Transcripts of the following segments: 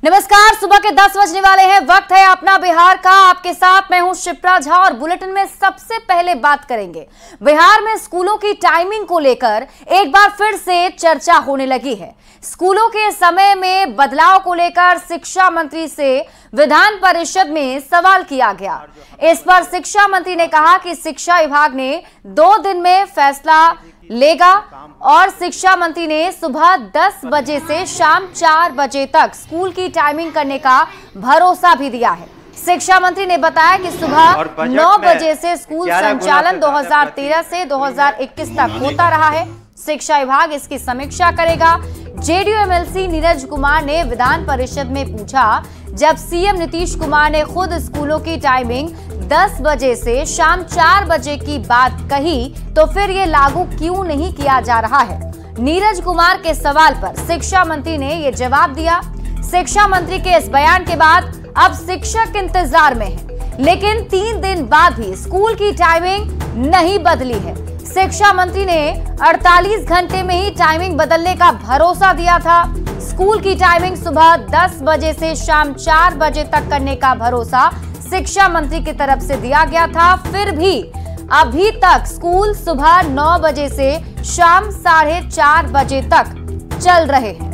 नमस्कार, सुबह के 10 बजने वाले हैं। वक्त है अपना बिहार का। आपके साथ मैं हूं शिप्रा झा और बुलेटिन में सबसे पहले बात करेंगे बिहार में स्कूलों की टाइमिंग को लेकर एक बार फिर से चर्चा होने लगी है। स्कूलों के समय में बदलाव को लेकर शिक्षा मंत्री से विधान परिषद में सवाल किया गया। इस पर शिक्षा मंत्री ने कहा कि शिक्षा विभाग ने 2 दिन में फैसला लेगा और शिक्षा मंत्री ने सुबह 10 बजे से शाम 4 बजे तक स्कूल की टाइमिंग करने का भरोसा भी दिया है। शिक्षा मंत्री ने बताया कि सुबह 9 बजे से स्कूल संचालन 2013 से 2021 तक होता रहा है। शिक्षा विभाग इसकी समीक्षा करेगा। जेडीयू एमएलसी नीरज कुमार ने विधान परिषद में पूछा, जब सीएम नीतीश कुमार ने खुद स्कूलों की टाइमिंग 10 बजे से शाम 4 बजे की बात कही तो फिर ये लागू क्यों नहीं किया जा रहा है। नीरज कुमार के सवाल पर शिक्षा मंत्री ने ये जवाब दिया। शिक्षा मंत्री के इस बयान के बाद अब शिक्षक इंतजार में हैं, लेकिन 3 दिन बाद भी स्कूल की टाइमिंग नहीं बदली है। शिक्षा मंत्री ने 48 घंटे में ही टाइमिंग बदलने का भरोसा दिया था। स्कूल की टाइमिंग सुबह 10 बजे से शाम 4 बजे तक करने का भरोसा शिक्षा मंत्री की तरफ से दिया गया था। फिर भी अभी तक स्कूल सुबह 9 बजे से शाम 4:30 बजे तक चल रहे हैं।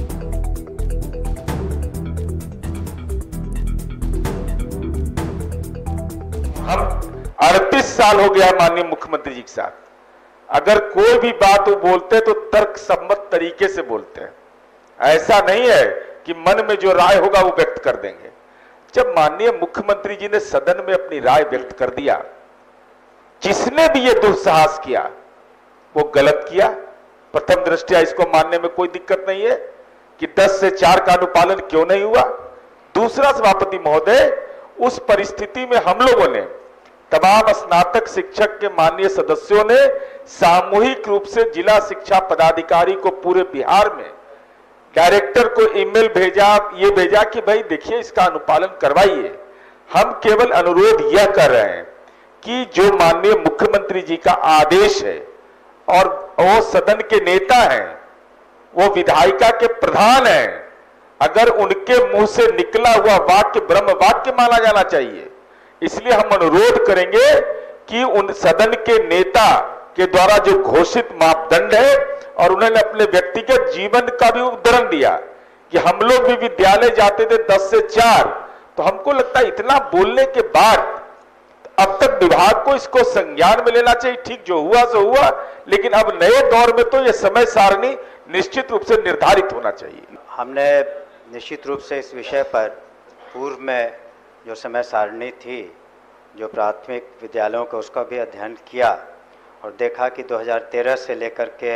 हम 38 साल हो गया माननीय मुख्यमंत्री जी के साथ। अगर कोई भी बात वो बोलते हैं तो तर्क सम्मत तरीके से बोलते हैं। ऐसा नहीं है कि मन में जो राय होगा वो व्यक्त कर देंगे। जब माननीय मुख्यमंत्री जी ने सदन में अपनी राय व्यक्त कर दिया, जिसने भी ये दुस्साहस किया वो गलत किया। प्रथम दृष्टया इसको मानने में कोई दिक्कत नहीं है कि 10 से 4 का अनुपालन क्यों नहीं हुआ। दूसरा, सभापति महोदय, उस परिस्थिति में हम लोगों ने तमाम स्नातक शिक्षक के माननीय सदस्यों ने सामूहिक रूप से जिला शिक्षा पदाधिकारी को पूरे बिहार में डायरेक्टर को ईमेल भेजा, ये भेजा कि भाई देखिए इसका अनुपालन करवाइए। हम केवल अनुरोध यह कर रहे हैं कि जो माननीय मुख्यमंत्री जी का आदेश है और वो सदन के नेता हैं, वो विधायिका के प्रधान हैं, अगर उनके मुंह से निकला हुआ वाक्य ब्रह्म वाक्य माना जाना चाहिए। इसलिए हम अनुरोध करेंगे कि उन सदन के नेता के द्वारा जो घोषित मापदंड है और उन्होंने अपने व्यक्तिगत जीवन का भी उदाहरण दिया कि हम लोग भी विद्यालय जाते थे 10 से 4, तो हमको लगता है इतना बोलने के बाद अब तक विभाग को इसको संज्ञान में लेना चाहिए। ठीक, जो हुआ सो हुआ, लेकिन अब नए दौर में तो ये समय सारणी निश्चित रूप से निर्धारित होना चाहिए। हमने निश्चित रूप से इस विषय पर पूर्व में जो समय सारणी थी, जो प्राथमिक विद्यालयों का, उसका भी अध्ययन किया और देखा कि 2013 से लेकर के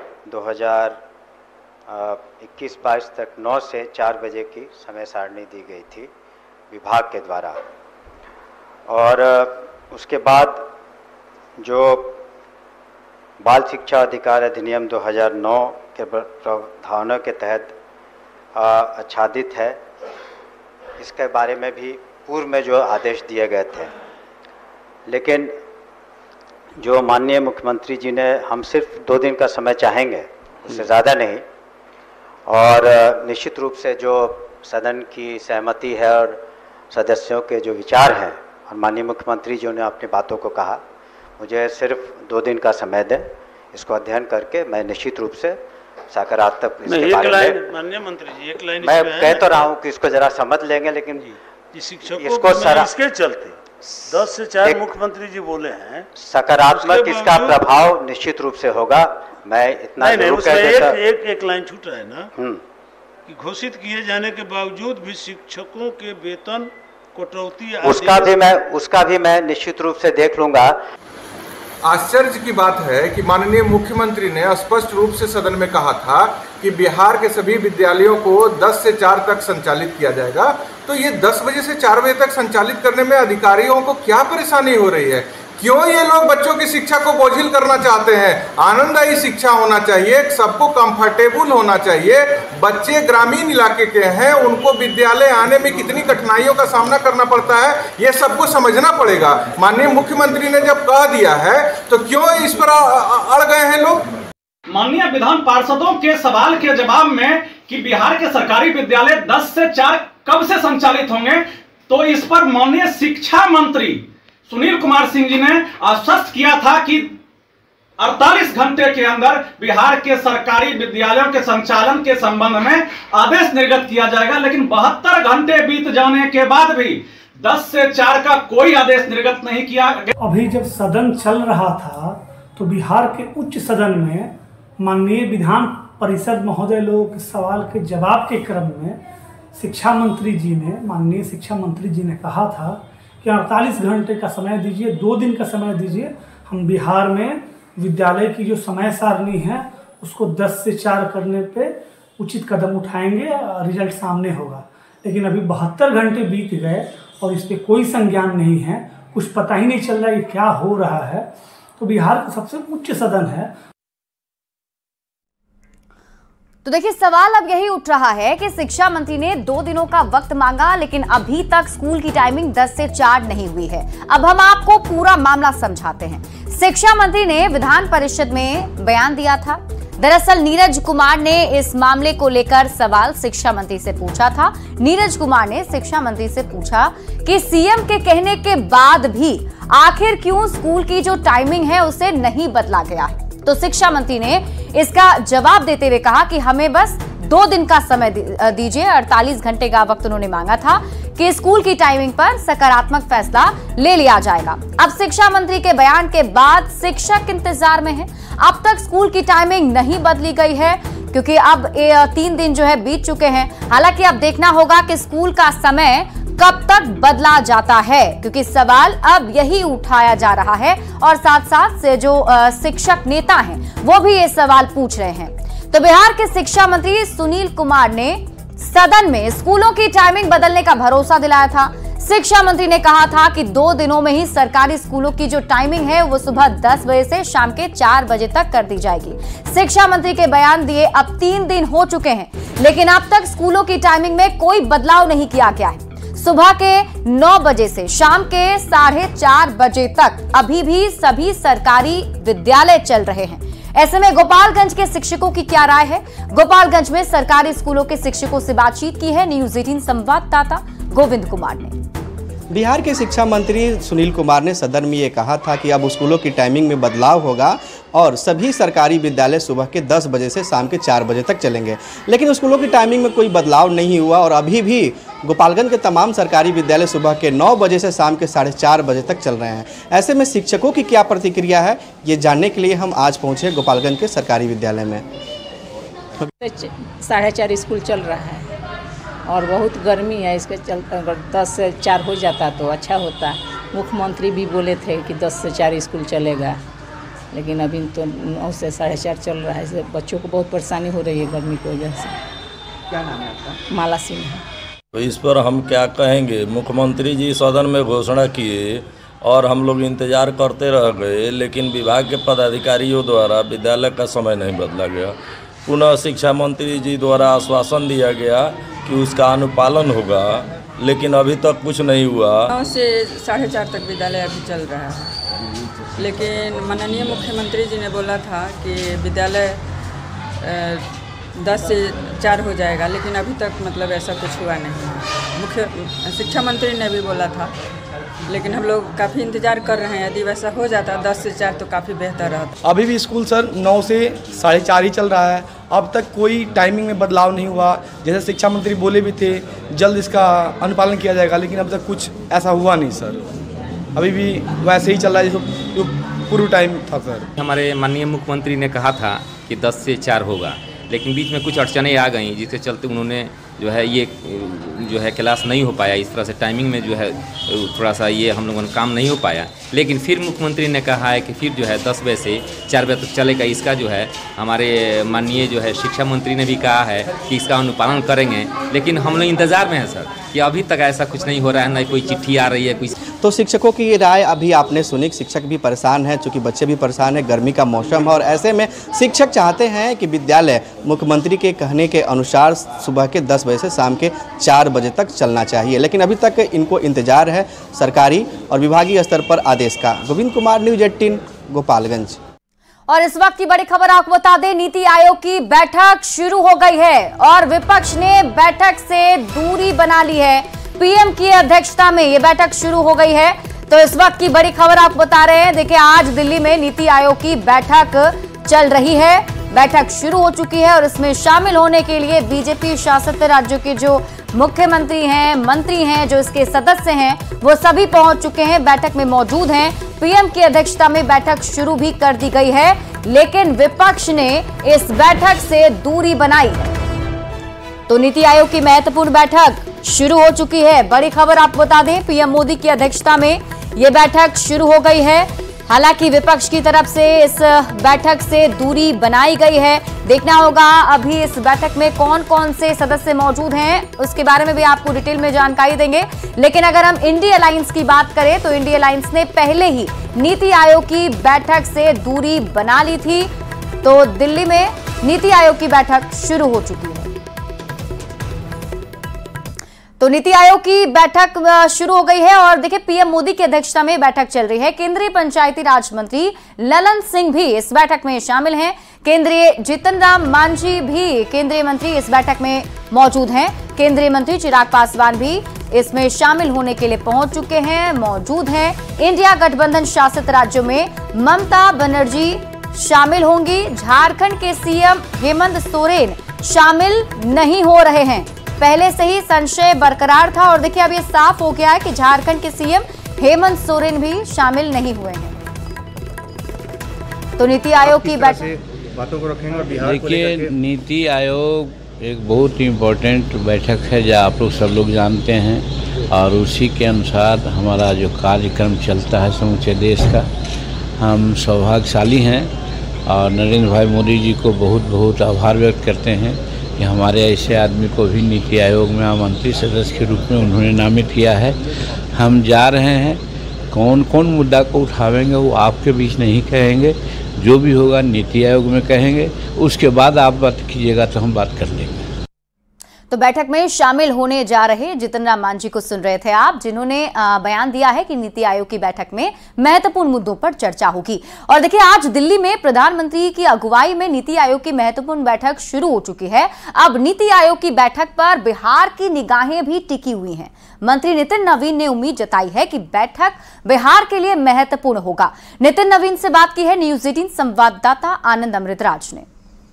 2021-22 तक 9 से 4 बजे की समय सारणी दी गई थी विभाग के द्वारा। और उसके बाद जो बाल शिक्षा अधिकार अधिनियम 2009 के प्रावधानों के तहत आच्छादित है, इसके बारे में भी पूर्व में जो आदेश दिए गए थे, लेकिन जो माननीय मुख्यमंत्री जी ने, हम सिर्फ 2 दिन का समय चाहेंगे, उससे ज़्यादा नहीं। और निश्चित रूप से जो सदन की सहमति है और सदस्यों के जो विचार हैं, और माननीय मुख्यमंत्री जी ने अपनी बातों को कहा, मुझे सिर्फ 2 दिन का समय दें, इसको अध्ययन करके मैं निश्चित रूप से सकारात्मक इसके बारे में। माननीय मंत्री जी, एक लाइन मैं कह तो रहा हूँ कि इसको जरा समझ लेंगे, लेकिन इसको इसके चलते 10 से 4 मुख्यमंत्री जी बोले हैं, सकारात्मक इसका प्रभाव निश्चित रूप से होगा। मैं इतना नहीं, उसमें एक लाइन छूट रहा है ना कि घोषित किए जाने के बावजूद भी शिक्षकों के वेतन कटौती, उसका भी मैं निश्चित रूप से देख लूंगा। आश्चर्य की बात है कि माननीय मुख्यमंत्री ने स्पष्ट रूप से सदन में कहा था कि बिहार के सभी विद्यालयों को 10 से 4 तक संचालित किया जाएगा। तो ये 10 बजे से 4 बजे तक संचालित करने में अधिकारियों को क्या परेशानी हो रही है? क्यों ये लोग बच्चों की शिक्षा को बोझिल करना चाहते हैं? आनंददायी शिक्षा होना चाहिए, सबको कंफर्टेबल होना चाहिए। बच्चे ग्रामीण इलाके के हैं, उनको विद्यालय आने में कितनी कठिनाइयों का सामना करना पड़ता है, ये सबको समझना पड़ेगा। माननीय मुख्यमंत्री ने जब कह दिया है तो क्यों इस पर अड़ गए हैं लोग? माननीय विधान पार्षदों के सवाल के जवाब में कि बिहार के सरकारी विद्यालय 10 से 4 कब से संचालित होंगे, तो इस पर माननीय शिक्षा मंत्री सुनील कुमार सिंह जी ने आश्वस्त किया था कि 48 घंटे के अंदर बिहार के सरकारी विद्यालयों के संचालन के संबंध में आदेश निर्गत किया जाएगा। लेकिन 72 घंटे बीत जाने के बाद भी 10 से 4 का कोई आदेश निर्गत नहीं किया। अभी जब सदन चल रहा था तो बिहार के उच्च सदन में माननीय विधान परिषद महोदय लोगों के सवाल के जवाब के क्रम में माननीय शिक्षा मंत्री जी ने कहा था कि 48 घंटे का समय दीजिए, 2 दिन का समय दीजिए, हम बिहार में विद्यालय की जो समय सारणी है उसको 10 से 4 करने पे उचित कदम उठाएंगे, रिजल्ट सामने होगा। लेकिन अभी 72 घंटे बीत गए और इस पर कोई संज्ञान नहीं है, कुछ पता ही नहीं चल रहा है कि क्या हो रहा है। तो बिहार का सबसे उच्च सदन है। तो देखिए, सवाल अब यही उठ रहा है कि शिक्षा मंत्री ने 2 दिनों का वक्त मांगा, लेकिन अभी तक स्कूल की टाइमिंग 10 से 4 नहीं हुई है। अब हम आपको पूरा मामला समझाते हैं। शिक्षा मंत्री ने विधान परिषद में बयान दिया था। दरअसल नीरज कुमार ने इस मामले को लेकर सवाल शिक्षा मंत्री से पूछा था। नीरज कुमार ने शिक्षा मंत्री से पूछा कि सीएम के कहने के बाद भी आखिर क्यों स्कूल की जो टाइमिंग है उसे नहीं बदला गया है। तो शिक्षा मंत्री ने इसका जवाब देते हुए कहा कि हमें बस 2 दिन का समय दीजिए। 48 घंटे का वक्त उन्होंने मांगा था कि स्कूल की टाइमिंग पर सकारात्मक फैसला ले लिया जाएगा। अब शिक्षा मंत्री के बयान के बाद शिक्षक इंतजार में हैं। अब तक स्कूल की टाइमिंग नहीं बदली गई है क्योंकि अब 3 दिन जो है बीत चुके हैं। हालांकि अब देखना होगा कि स्कूल का समय कब तक बदला जाता है, क्योंकि सवाल अब यही उठाया जा रहा है और साथ साथ से जो शिक्षक नेता हैं वो भी ये सवाल पूछ रहे हैं। तो बिहार के शिक्षा मंत्री सुनील कुमार ने सदन में स्कूलों की टाइमिंग बदलने का भरोसा दिलाया था। शिक्षा मंत्री ने कहा था कि 2 दिनों में ही सरकारी स्कूलों की जो टाइमिंग है वो सुबह 10 बजे से शाम के 4 बजे तक कर दी जाएगी। शिक्षा मंत्री के बयान दिए अब 3 दिन हो चुके हैं, लेकिन अब तक स्कूलों की टाइमिंग में कोई बदलाव नहीं किया गया है। सुबह के 9 बजे से शाम के 4:30 बजे तक अभी भी सभी सरकारी विद्यालय चल रहे हैं। ऐसे में गोपालगंज के शिक्षकों की क्या राय है? गोपालगंज में सरकारी स्कूलों के शिक्षकों से बातचीत की है न्यूज़ 18 संवाददाता गोविंद कुमार ने। बिहार के शिक्षा मंत्री सुनील कुमार ने सदन में ये कहा था कि अब स्कूलों की टाइमिंग में बदलाव होगा और सभी सरकारी विद्यालय सुबह के 10 बजे से शाम के 4 बजे तक चलेंगे। लेकिन स्कूलों की टाइमिंग में कोई बदलाव नहीं हुआ और अभी भी गोपालगंज के तमाम सरकारी विद्यालय सुबह के 9 बजे से शाम के 4:30 बजे तक चल रहे हैं। ऐसे में शिक्षकों की क्या प्रतिक्रिया है, ये जानने के लिए हम आज पहुँचे गोपालगंज के सरकारी विद्यालय में। 4:30 स्कूल चल रहा है और बहुत गर्मी है, इसके चलते अगर 10 से 4 हो जाता तो अच्छा होता। मुख्यमंत्री भी बोले थे कि 10 से 4 स्कूल चलेगा, लेकिन अभी तो 9 से 4:30 चल रहा है। इससे बच्चों को बहुत परेशानी हो रही है गर्मी की वजह से। क्या नाम है आपका? माला सिंह। तो इस पर हम क्या कहेंगे, मुख्यमंत्री जी सदन में घोषणा किए और हम लोग इंतज़ार करते रह गए, लेकिन विभाग के पदाधिकारियों द्वारा विद्यालय का समय नहीं बदला गया। पुनः शिक्षा मंत्री जी द्वारा आश्वासन दिया गया कि उसका अनुपालन होगा, लेकिन अभी तक कुछ नहीं हुआ। 9 से 4:30 तक विद्यालय अभी चल रहा है, लेकिन माननीय मुख्यमंत्री जी ने बोला था कि विद्यालय 10 से 4 हो जाएगा, लेकिन अभी तक मतलब ऐसा कुछ हुआ नहीं। मुख्य शिक्षा मंत्री ने भी बोला था, लेकिन हम लोग काफ़ी इंतज़ार कर रहे हैं। यदि वैसा हो जाता 10 से 4 तो काफ़ी बेहतर रहता। अभी भी स्कूल सर 9 से 4:30 ही चल रहा है। अब तक कोई टाइमिंग में बदलाव नहीं हुआ। जैसे शिक्षा मंत्री बोले भी थे जल्द इसका अनुपालन किया जाएगा, लेकिन अब तक कुछ ऐसा हुआ नहीं सर। अभी भी वैसे ही चल रहा है जो पूर्व टाइम था सर। हमारे माननीय मुख्यमंत्री ने कहा था कि 10 से 4 होगा, लेकिन बीच में कुछ अड़चनें आ गई, जिसके चलते उन्होंने जो है क्लास नहीं हो पाया। इस तरह से टाइमिंग में जो है थोड़ा सा ये हम लोगों का काम नहीं हो पाया। लेकिन फिर मुख्यमंत्री ने कहा है कि फिर जो है 10 बजे से 4 बजे तक चलेगा। इसका जो है हमारे माननीय जो है शिक्षा मंत्री ने भी कहा है कि इसका अनुपालन करेंगे, लेकिन हम लोग इंतज़ार में हैं सर कि अभी तक ऐसा कुछ नहीं हो रहा है, ना कोई चिट्ठी आ रही है कुछ। तो शिक्षकों की ये राय अभी आपने सुनी। शिक्षक भी परेशान हैं, चूँकि बच्चे भी परेशान हैं, गर्मी का मौसम है और ऐसे में शिक्षक चाहते हैं कि विद्यालय मुख्यमंत्री के कहने के अनुसार सुबह के 10 बजे से शाम के 4 बजे तक चलना चाहिए। लेकिन अभी तक इनको इंतजार है सरकारी और विभागीय स्तर पर आदेश का। गोविंद कुमार, न्यूज़ 18 गोपालगंज। और इस वक्त की बड़ी खबर आपको बता दें, नीति आयोग की बैठक शुरू हो गई है और विपक्ष ने बैठक से दूरी बना ली है। पीएम की अध्यक्षता में यह बैठक शुरू हो गई है। तो इस वक्त की बड़ी खबर आपको बता रहे हैं। देखिए, आज दिल्ली में नीति आयोग की बैठक चल रही है, बैठक शुरू हो चुकी है और इसमें शामिल होने के लिए बीजेपी शासित राज्यों के जो मुख्यमंत्री हैं, मंत्री हैं, जो इसके सदस्य हैं, वो सभी पहुंच चुके हैं, बैठक में मौजूद हैं। पीएम की अध्यक्षता में बैठक शुरू भी कर दी गई है, लेकिन विपक्ष ने इस बैठक से दूरी बनाई। तो नीति आयोग की महत्वपूर्ण बैठक शुरू हो चुकी है। बड़ी खबर आपको बता दें, पीएम मोदी की अध्यक्षता में यह बैठक शुरू हो गई है। हालांकि विपक्ष की तरफ से इस बैठक से दूरी बनाई गई है। देखना होगा अभी इस बैठक में कौन कौन से सदस्य मौजूद हैं, उसके बारे में भी आपको डिटेल में जानकारी देंगे। लेकिन अगर हम इंडिया अलायंस की बात करें तो इंडिया अलायंस ने पहले ही नीति आयोग की बैठक से दूरी बना ली थी। तो दिल्ली में नीति आयोग की बैठक शुरू हो चुकी है। तो नीति आयोग की बैठक शुरू हो गई है और देखिए, पीएम मोदी की अध्यक्षता में बैठक चल रही है। केंद्रीय पंचायती राज मंत्री ललन सिंह भी इस बैठक में शामिल हैं। केंद्रीय जीतन राम मांझी भी केंद्रीय मंत्री इस बैठक में मौजूद हैं। केंद्रीय मंत्री चिराग पासवान भी इसमें शामिल होने के लिए पहुंच चुके हैं, मौजूद हैं। इंडिया गठबंधन शासित राज्यों में ममता बनर्जी शामिल होंगी। झारखंड के सीएम हेमंत सोरेन शामिल नहीं हो रहे हैं। पहले से ही संशय बरकरार था और देखिए, अब ये साफ हो गया है कि झारखंड के सीएम हेमंत सोरेन भी शामिल नहीं हुए हैं। तो नीति आयोग की बैठक बातों को रखेंगे। देखिए, नीति आयोग एक बहुत ही इम्पोर्टेंट बैठक है, जो आप लोग सब लोग जानते हैं, और उसी के अनुसार हमारा जो कार्यक्रम चलता है समूचे देश का। हम सौभाग्यशाली हैं और नरेंद्र भाई मोदी जी को बहुत बहुत आभार व्यक्त करते हैं कि हमारे ऐसे आदमी को भी नीति आयोग में आमंत्रित सदस्य के रूप में उन्होंने नामित किया है। हम जा रहे हैं, कौन कौन मुद्दा को उठावेंगे वो आपके बीच नहीं कहेंगे, जो भी होगा नीति आयोग में कहेंगे, उसके बाद आप बात कीजिएगा तो हम बात कर लेंगे। तो बैठक में शामिल होने जा रहे जीतन राम मांझी को सुन रहे थे आप, जिन्होंने बयान दिया है कि नीति आयोग की बैठक में महत्वपूर्ण मुद्दों पर चर्चा होगी। और देखिए, आज दिल्ली में प्रधानमंत्री की अगुवाई में नीति आयोग की महत्वपूर्ण बैठक शुरू हो चुकी है। अब नीति आयोग की बैठक पर बिहार की निगाहें भी टिकी हुई हैं। मंत्री नितिन नवीन ने उम्मीद जताई है कि बैठक बिहार के लिए महत्वपूर्ण होगा। नितिन नवीन से बात की है न्यूज 18 संवाददाता आनंद अमृतराज ने।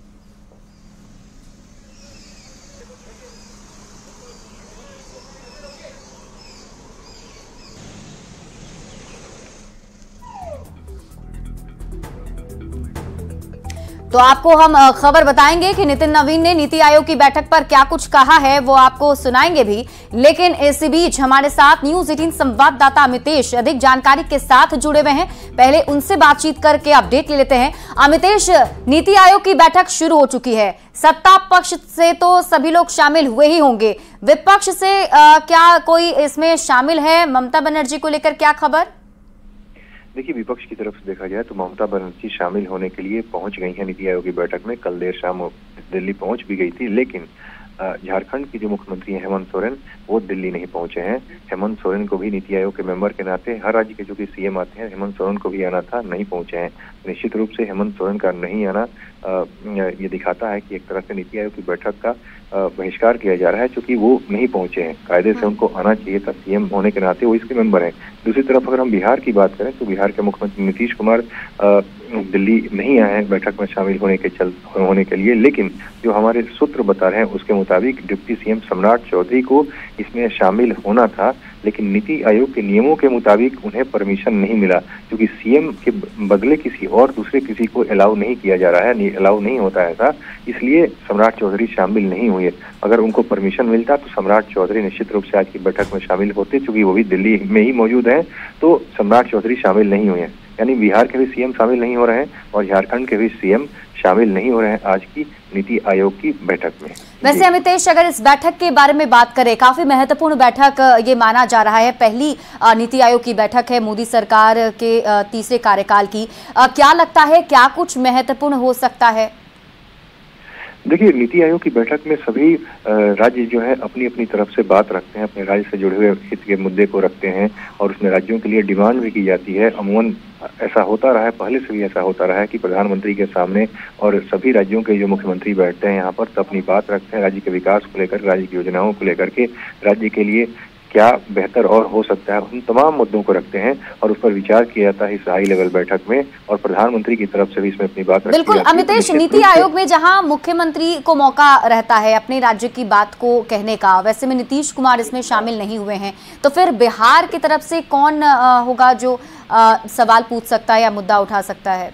तो आपको हम खबर बताएंगे कि नितिन नवीन ने नीति आयोग की बैठक पर क्या कुछ कहा है, वो आपको सुनाएंगे भी। लेकिन इसी बीच हमारे साथ न्यूज 18 संवाददाता अमितेश अधिक जानकारी के साथ जुड़े हुए हैं। पहले उनसे बातचीत करके अपडेट ले लेते हैं। अमितेश, नीति आयोग की बैठक शुरू हो चुकी है। सत्ता पक्ष से तो सभी लोग शामिल हुए ही होंगे, विपक्ष से क्या कोई इसमें शामिल है? ममता बनर्जी को लेकर क्या खबर? देखिए, विपक्ष की तरफ से देखा जाए तो ममता बनर्जी शामिल होने के लिए पहुंच गई हैं नीति आयोग की बैठक में। कल देर शाम दिल्ली पहुंच भी गई थी, लेकिन झारखंड के जो मुख्यमंत्री हैं हेमंत सोरेन, वो दिल्ली नहीं पहुंचे हैं। हेमंत सोरेन को भी नीति आयोग के मेंबर के नाते हर राज्य के जो कि सीएम आते हैं, हेमंत सोरेन को भी आना था, नहीं पहुंचे हैं। निश्चित रूप से हेमंत सोरेन का नहीं आना ये दिखाता है कि एक तरह से नीति आयोग की बैठक का बहिष्कार किया जा रहा है, क्योंकि वो नहीं पहुंचे हैं। कायदे से उनको आना चाहिए था, सीएम होने के नाते वो इसके मेंबर हैं। दूसरी तरफ अगर हम बिहार की बात करें तो बिहार के मुख्यमंत्री नीतीश कुमार दिल्ली नहीं आए हैं बैठक में शामिल होने के लिए, लेकिन जो हमारे सूत्र बता रहे हैं उसके मुताबिक डिप्टी सीएम सम्राट चौधरी को इसमें शामिल होना था, लेकिन नीति आयोग के नियमों के मुताबिक उन्हें परमिशन नहीं मिला, क्योंकि सीएम के बदले किसी और दूसरे किसी को अलाउ नहीं किया जा रहा है, अलाउ नहीं होता है ऐसा, इसलिए सम्राट चौधरी शामिल नहीं हुए। अगर उनको परमिशन मिलता तो सम्राट चौधरी निश्चित रूप से आज की बैठक में शामिल होते, क्योंकि वो भी दिल्ली में ही मौजूद हैं। तो सम्राट चौधरी शामिल नहीं हुए हैं, यानी बिहार के भी सीएम शामिल नहीं हो रहे हैं और झारखंड के भी सीएम शामिल नहीं हो रहे हैं आज की नीति आयोग की बैठक में। वैसे अमितेश, अगर इस बैठक के बारे में बात करें, काफी महत्वपूर्ण बैठक ये माना जा रहा है। पहली नीति आयोग की बैठक है मोदी सरकार के तीसरे कार्यकाल की। क्या लगता है क्या कुछ महत्वपूर्ण हो सकता है? देखिए, नीति आयोग की बैठक में सभी राज्य जो है अपनी अपनी तरफ से बात रखते हैं, अपने राज्य से जुड़े हुए हित के मुद्दे को रखते हैं और उसमें राज्यों के लिए डिमांड भी की जाती है। अमूमन ऐसा होता रहा है, पहले से भी ऐसा होता रहा है कि प्रधानमंत्री के सामने और सभी राज्यों के जो मुख्यमंत्री बैठते हैं यहाँ पर तो अपनी बात रखते हैं राज्य के विकास को लेकर, राज्य की योजनाओं को लेकर के, राज्य के लिए क्या बेहतर और हो सकता है, उन तमाम मुद्दों को रखते हैं और उस पर विचार किया जाता है इस हाई लेवल बैठक में और प्रधानमंत्री की तरफ से भी इसमें अपनी बात बिल्कुल अमितेश, नीति आयोग में जहां मुख्यमंत्री को मौका रहता है अपने राज्य की बात को कहने का, वैसे में नीतीश कुमार इसमें शामिल नहीं हुए हैं, तो फिर बिहार की तरफ से कौन होगा जो सवाल पूछ सकता है या मुद्दा उठा सकता है?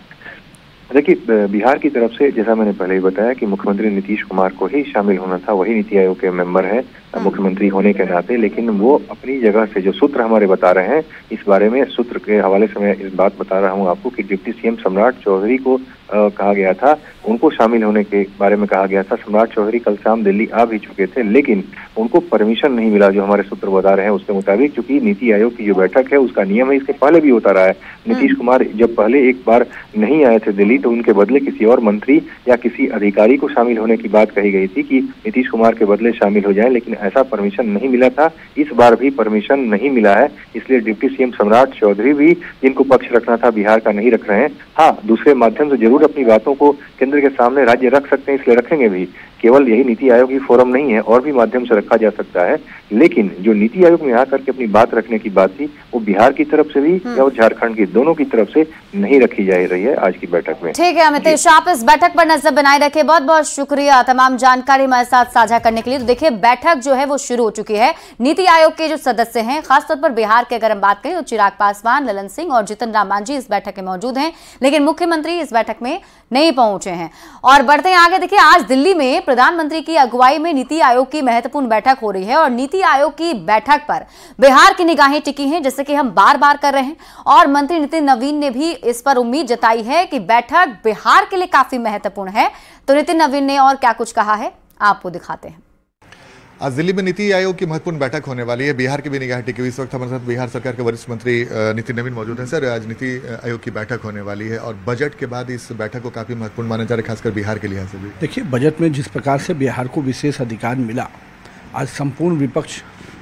देखिए, बिहार की तरफ से जैसा मैंने पहले ही बताया कि मुख्यमंत्री नीतीश कुमार को ही शामिल होना था, वही नीति आयोग के मेंबर हैं मुख्यमंत्री होने के नाते, लेकिन वो अपनी जगह से जो सूत्र हमारे बता रहे हैं इस बारे में, सूत्र के हवाले से मैं इस बात बता रहा हूं आपको कि डिप्टी सीएम सम्राट चौधरी को कहा गया था, उनको शामिल होने के बारे में कहा गया था। सम्राट चौधरी कल शाम दिल्ली आ भी चुके थे, लेकिन उनको परमिशन नहीं मिला, जो हमारे सूत्र बता रहे हैं उसके मुताबिक, क्योंकि नीति आयोग की जो बैठक है उसका नियम है, इसके पहले भी होता रहा है। नीतीश कुमार जब पहले एक बार नहीं आए थे दिल्ली तो उनके बदले किसी और मंत्री या किसी अधिकारी को शामिल होने की बात कही गई थी कि नीतीश कुमार के बदले शामिल हो जाएं, लेकिन ऐसा परमिशन नहीं मिला था। इस बार भी परमिशन नहीं मिला है, इसलिए डिप्टी सीएम सम्राट चौधरी भी जिनको पक्ष रखना था बिहार का नहीं रख रहे हैं। हाँ, दूसरे माध्यम से जरूर अपनी बातों को केंद्र के सामने राज्य रख सकते हैं, इसलिए रखेंगे भी। केवल यही नीति आयोग ही फोरम नहीं है, और भी माध्यम से रखा जा सकता है, लेकिन जो नीति आयोग में आकर के अपनी बात रखने की बात थी वो बिहार की तरफ से भी और झारखंड की, दोनों की तरफ से नहीं रखी जा रही है आज की बैठक में। ठीक है अमितेश, आप इस बैठक पर नजर बनाए रखे, बहुत बहुत शुक्रिया तमाम जानकारी हमारे साथ साझा करने के लिए। तो देखिए, बैठक जो है वो शुरू हो चुकी है। नीति आयोग के जो सदस्य हैं, खासतौर पर बिहार की अगर हम बात करें तो चिराग पासवान, ललन सिंह और जितन राम मांझी इस बैठक में मौजूद हैं, लेकिन मुख्यमंत्री इस बैठक में नहीं पहुंचे हैं। और बढ़ते हैं आगे, देखिए आज दिल्ली में प्रधानमंत्री की अगुवाई में नीति आयोग की महत्वपूर्ण बैठक हो रही है और नीति आयोग की बैठक पर बिहार की निगाहें टिकी हैं, जैसे कि हम बार बार कर रहे हैं। और मंत्री नितिन नवीन ने भी इस पर उम्मीद जताई है कि बैठक बिहार के लिए काफी महत्वपूर्ण है। तो नितिन नवीन ने और क्या कुछ कहा है आपको दिखाते हैं। आज दिल्ली में नीति आयोग की महत्वपूर्ण बैठक होने वाली है, बिहार की भी निगाह टिकी हुई। इस वक्त हमारे साथ बिहार सरकार के वरिष्ठ मंत्री नितिन नवीन मौजूद हैं। सर, आज नीति आयोग की बैठक होने वाली है और बजट के बाद इस बैठक को काफ़ी महत्वपूर्ण माना जा रहा है, खासकर बिहार के लिहाज से भी। देखिए, बजट में जिस प्रकार से बिहार को विशेष अधिकार मिला, आज संपूर्ण विपक्ष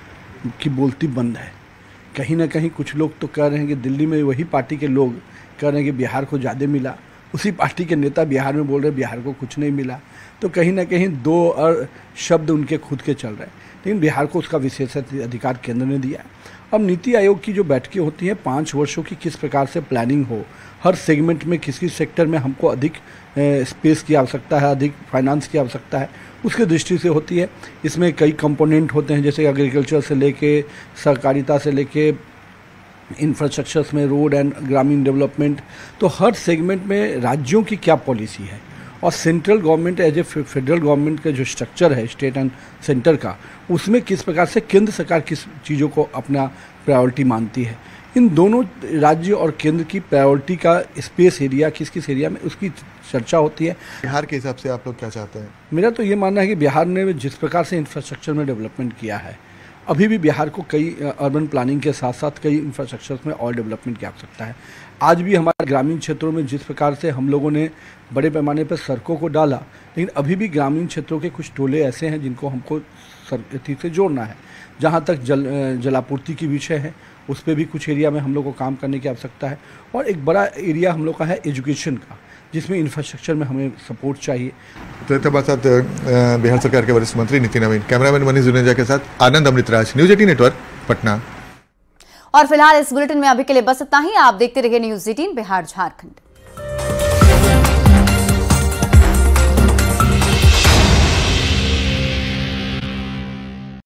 की बोलती बंद है। कहीं ना कहीं कुछ लोग तो कह रहे हैं कि दिल्ली में वही पार्टी के लोग कह रहे हैं कि बिहार को ज़्यादा मिला, उसी पार्टी के नेता बिहार में बोल रहे हैं बिहार को कुछ नहीं मिला। तो कहीं ना कहीं दो शब्द उनके खुद के चल रहे हैं, लेकिन बिहार को उसका विशेष अधिकार केंद्र ने दिया है। अब नीति आयोग की जो बैठकें होती हैं 5 वर्षों की, किस प्रकार से प्लानिंग हो, हर सेगमेंट में किस किस सेक्टर में हमको अधिक स्पेस की आवश्यकता है, अधिक फाइनेंस की आवश्यकता है, उसके दृष्टि से होती है। इसमें कई कंपोनेंट होते हैं, जैसे एग्रीकल्चर से लेके सहकारिता से लेके इंफ्रास्ट्रक्चर्स में रोड एंड ग्रामीण डेवलपमेंट, तो हर सेगमेंट में राज्यों की क्या पॉलिसी है और central government as a federal government का जो स्ट्रक्चर है स्टेट एंड सेंटर का, उसमें किस प्रकार से केंद्र सरकार किस चीज़ों को अपना प्रायोरिटी मानती है। इन दोनों राज्य और केंद्र की प्रायोरिटी का स्पेस एरिया किस किस एरिया में, उसकी चर्चा होती है। बिहार के हिसाब से आप लोग क्या चाहते हैं? मेरा तो ये मानना है कि बिहार ने जिस प्रकार से इंफ्रास्ट्रक्चर में डेवलपमेंट किया है, अभी भी बिहार को कई अर्बन प्लानिंग के साथ साथ कई इंफ्रास्ट्रक्चर्स में और डेवलपमेंट की आवश्यकता है। आज भी हमारे ग्रामीण क्षेत्रों में जिस प्रकार से हम लोगों ने बड़े पैमाने पर सड़कों को डाला, लेकिन अभी भी ग्रामीण क्षेत्रों के कुछ टोले ऐसे हैं जिनको हमको ठीक से जोड़ना है। जहाँ तक जलापूर्ति की विषय है, उस पर भी कुछ एरिया में हम लोग को काम करने की आवश्यकता है। और एक बड़ा एरिया हम लोग का है एजुकेशन का, जिसमें इंफ्रास्ट्रक्चर में हमें सपोर्ट चाहिए। तो हमारे साथ बिहार सरकार के वरिष्ठ मंत्री नितिन नवीन, कैमरामैन मनीष जुनेजा के साथ आनंद अमृतराज, न्यूज 18 नेटवर्क, पटना। और फिलहाल इस बुलेटिन में अभी के लिए बस इतना ही। आप देखते रहिए न्यूज 18 बिहार झारखंड।